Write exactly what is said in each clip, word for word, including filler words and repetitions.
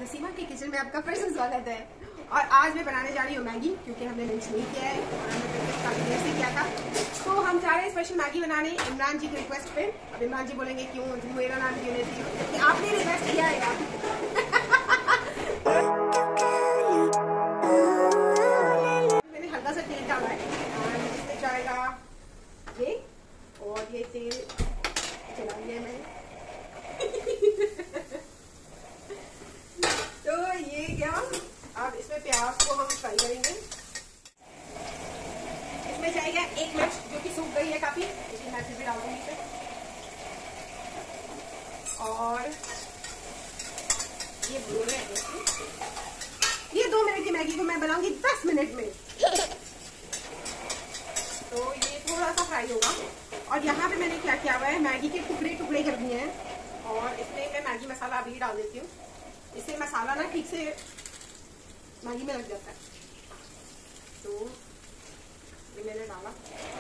सीमा के किचन में आपका फिर से स्वागत है। और आज मैं बनाने जा रही हूँ मैगी, क्योंकि हमने लंच नहीं किया है और हमने ब्रेकफास्ट काफी देर से किया था। तो हम जा रहे हैं स्पेशल मैगी बनाने इमरान जी की रिक्वेस्ट पे। अब इमरान जी बोलेंगे क्यों मेरा नाम क्यों लेती हो, क्योंकि आपने रिक्वेस्ट किया है। मैंने हल्का सा तेल डाला है और इसमें जाएगा ये, और ये तेल चला लिया मैंने। तो ये क्या, अब इसमें प्याज को हम फ्राई करेंगे। इसमें जाएगा एक मिर्च जो कि सूख गई है काफी, लेकिन मैं फिर भी डाल दूंगी इसे। और ये भून रहे हैं, ये दो मिनट की मैगी को मैं बनाऊंगी दस मिनट में। तो ये थोड़ा सा फ्राई होगा। और यहाँ पे मैंने क्या किया हुआ है, मैगी के टुकड़े टुकड़े कर दिए हैं और इसमें मैं मैगी मसाला अभी डाल देती हूँ। इससे मसाला ना ठीक से मैगी में लग जाता है। तो ये मैंने डाला,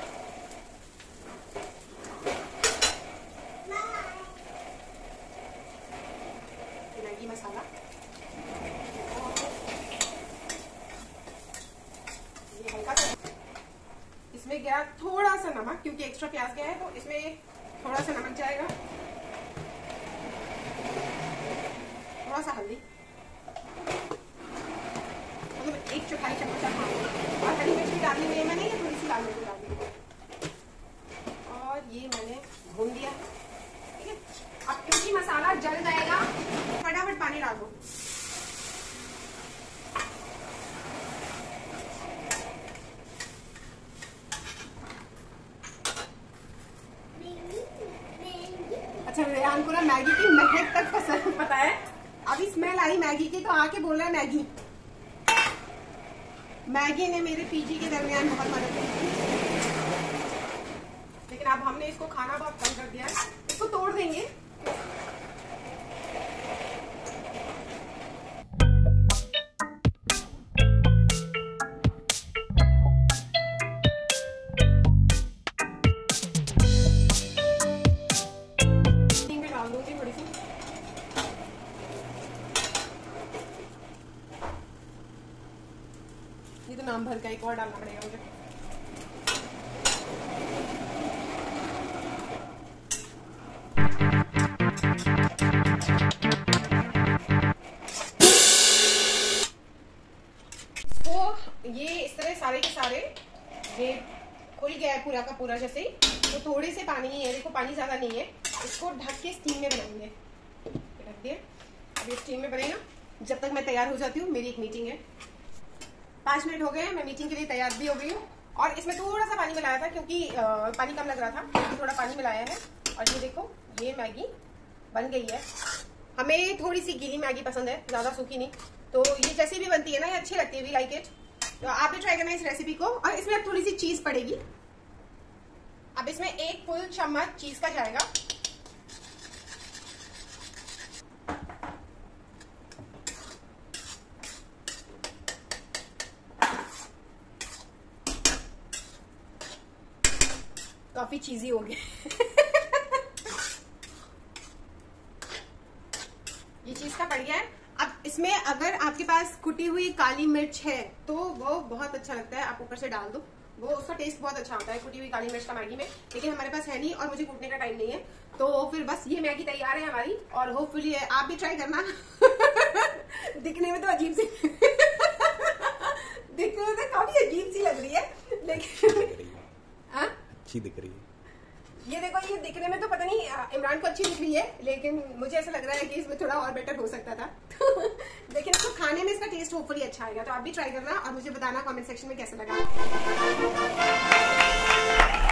मैगी मसाला, ये हल्का सा। इसमें गया थोड़ा सा नमक, क्योंकि एक्स्ट्रा प्याज गया है तो इसमें थोड़ा सा नमक जाएगा, थोड़ा सा हल्दी, मतलब एक चौथाई चम्मच और हरी मिर्च भी डालनी है मैंने, ये थोड़ी सी लाल मिर्च डाल दी। और ये मैंने भून दिया, ठीक है। अब क्योंकि मसाला जल जाएगा, फटाफट पानी डाल दो। अच्छा, रेहान को ना मैगी की महक तक पसंद पता है। अभी स्मेल आई मैगी की तो आके बोल रहा है मैगी। मैगी ने मेरे पीजी के दरमियान बहुत मदद की, लेकिन अब हमने इसको खाना बहुत कम कर दिया है। इसको तोड़ देंगे। डाल दूंगी थोड़ी सी, ये तो नाम भर का, एक और डालना पड़ेगा मुझे। तो ये इस तरह सारे के सारे ये खुल गया है पूरा का पूरा जैसे ही। तो थोड़े से पानी ही है, देखो पानी ज्यादा नहीं है। इसको ढक के स्टीम में बनाएंगे, रख दिए। अब ये स्टीम में बनेगा जब तक मैं तैयार हो जाती हूँ। मेरी एक मीटिंग है, पाँच मिनट हो गए हैं, मैं मीटिंग के लिए तैयार भी हो गई हूँ। और इसमें थोड़ा सा पानी मिलाया था क्योंकि आ, पानी कम लग रहा था, तो थोड़ा पानी मिलाया है। और ये देखो, ये मैगी बन गई है। हमें थोड़ी सी गीली मैगी पसंद है, ज्यादा सूखी नहीं। तो ये जैसी भी बनती है ना, ये अच्छी लगती है, वी लाइक इट। तो आप भी ट्राई करना इस रेसिपी को। और इसमें अब थोड़ी सी चीज पड़ेगी। अब इसमें एक फुल चम्मच चीज का जाएगा। काफी चीजी हो गया। ये चीज का पड़ गया है। अब इसमें अगर आपके पास कुटी हुई काली मिर्च है तो वो बहुत अच्छा लगता है, आप ऊपर से डाल दो, वो उसका टेस्ट बहुत अच्छा होता है कुटी हुई काली मिर्च का मैगी में। लेकिन हमारे पास है नहीं और मुझे कूटने का टाइम नहीं है, तो फिर बस ये मैगी तैयार है हमारी। और होपफुली आप भी ट्राई करना। दिखने में तो अजीब सी दिखने में तो काफी अजीब सी लग रही है, लेकिन अच्छी दिख रही है। ये देखो, ये दिखने में तो पता नहीं इमरान को अच्छी दिख रही है, लेकिन मुझे ऐसा लग रहा है कि इसमें थोड़ा और बेटर हो सकता था। तो लेकिन इसको खाने में इसका टेस्ट होपफुली अच्छा आएगा। तो आप भी ट्राई करना और मुझे बताना कमेंट सेक्शन में कैसा लगा।